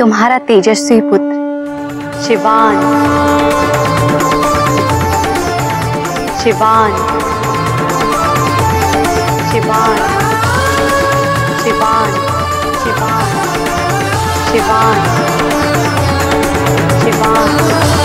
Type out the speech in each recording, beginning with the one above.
तुम्हारा तेजस्वी पुत्र शिवान। शिवान शिवान शिवान शिवान शिवान शिवान।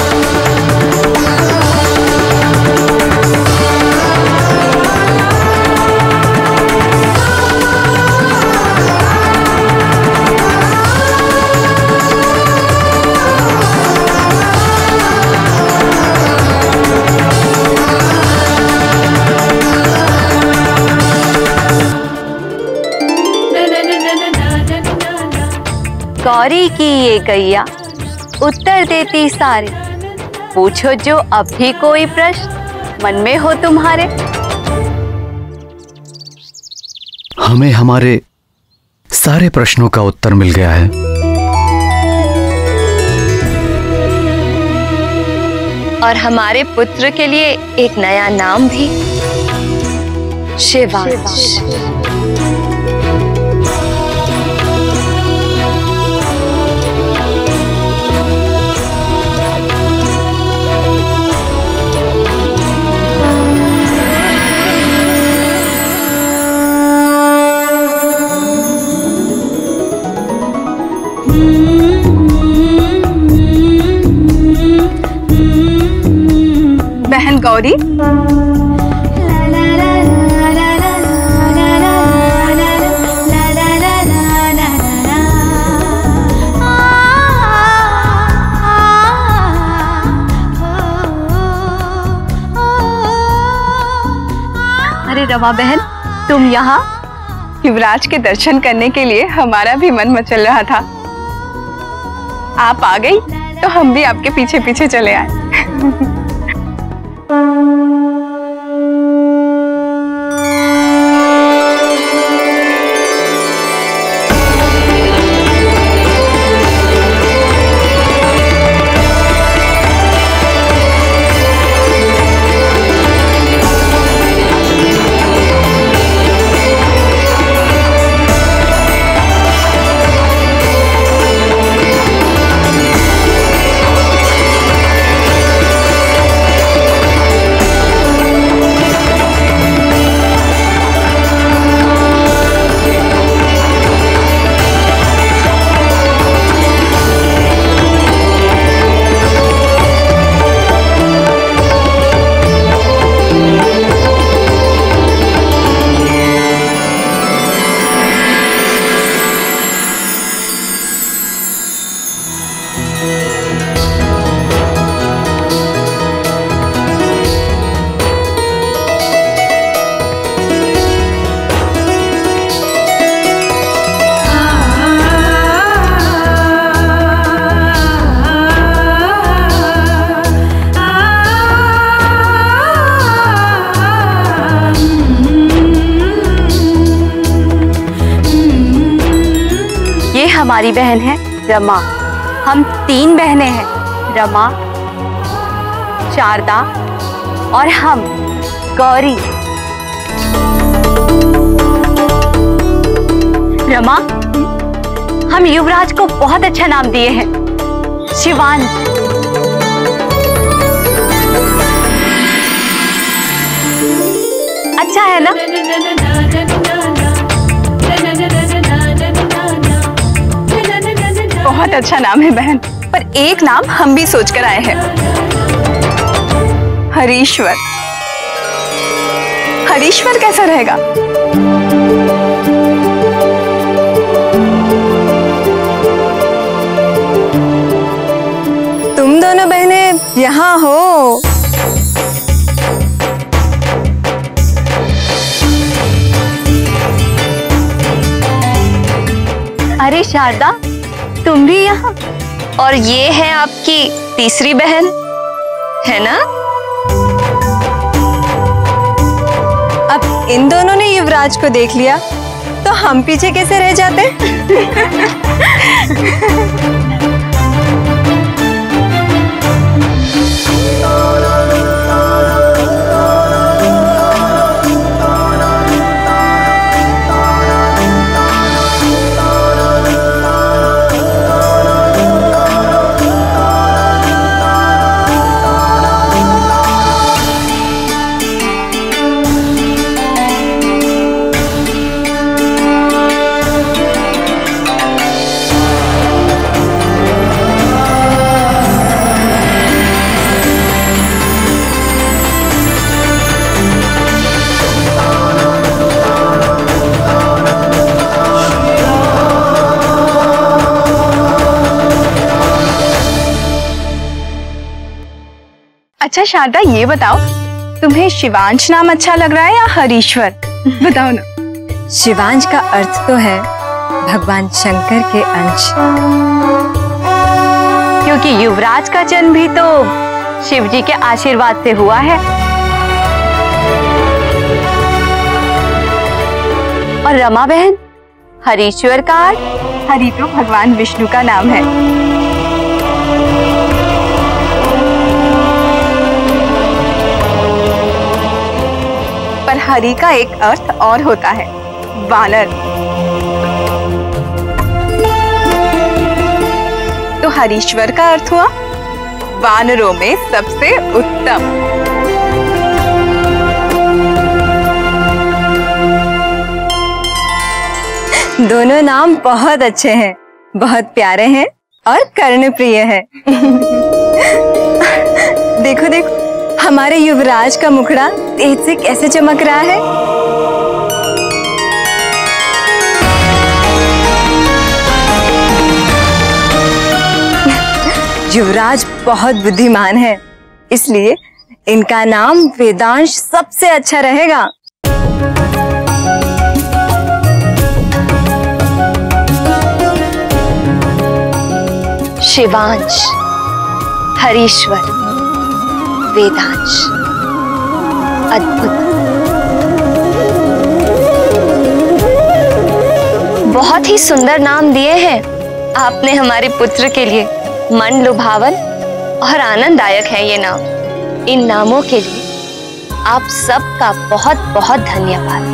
गौरी की ये गैया उत्तर देती सारे, पूछो जो अब भी कोई प्रश्न मन में हो तुम्हारे। हमें हमारे सारे प्रश्नों का उत्तर मिल गया है। और हमारे पुत्र के लिए एक नया नाम भी, शिवांश। बहन गौरी, अरे रमा बहन, तुम यहाँ? युवराज के दर्शन करने के लिए हमारा भी मन मचल रहा था। आप आ गई तो हम भी आपके पीछे पीछे चले आए। हमारी बहन है रमा। हम 3 बहनें हैं, रमा, शारदा और हम गौरी। रमा, हम युवराज को बहुत अच्छा नाम दिए हैं, शिवान। अच्छा है ना? बहुत अच्छा नाम है बहन, पर एक नाम हम भी सोच कर आए हैं, हरीश्वर। हरीश्वर कैसा रहेगा? तुम दोनों बहनें यहाँ हो। अरे शारदा, तुम भी यहाँ? और ये है आपकी तीसरी बहन, है ना? अब इन दोनों ने युवराज को देख लिया तो हम पीछे कैसे रह जाते? अच्छा शारदा, ये बताओ तुम्हें शिवांश नाम अच्छा लग रहा है या हरीश्वर? बताओ ना। शिवांश का अर्थ तो है भगवान शंकर के अंश, क्योंकि युवराज का जन्म भी तो शिव जी के आशीर्वाद से हुआ है। और रमा बहन, हरीश्वर का अर्थ? हरि तो भगवान विष्णु का नाम है। पर हरि का एक अर्थ और होता है, वानर। तो हरीश्वर का अर्थ हुआ वानरों में सबसे उत्तम। दोनों नाम बहुत अच्छे हैं, बहुत प्यारे हैं और कर्णप्रिय हैं। देखो देखो, हमारे युवराज का मुखड़ा तेज से कैसे चमक रहा है। युवराज बहुत बुद्धिमान है, इसलिए इनका नाम वेदांश सबसे अच्छा रहेगा। शिवांश, हरीश्वर, वेदांश, अद्भुत। बहुत ही सुंदर नाम दिए हैं आपने हमारे पुत्र के लिए। मन लुभावन और आनंददायक है ये नाम। इन नामों के लिए आप सबका बहुत बहुत धन्यवाद।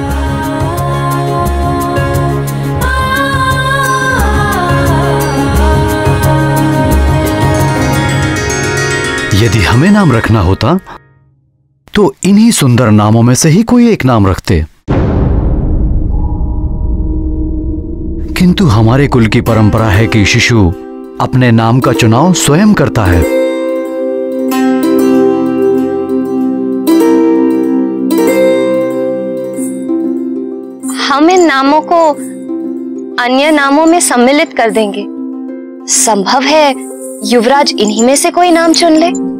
यदि हमें नाम रखना होता तो इन्हीं सुंदर नामों में से ही कोई एक नाम रखते, किंतु हमारे कुल की परंपरा है कि शिशु अपने नाम का चुनाव स्वयं करता है। हम इन नामों को अन्य नामों में सम्मिलित कर देंगे। संभव है युवराज इन्हीं में से कोई नाम चुन ले।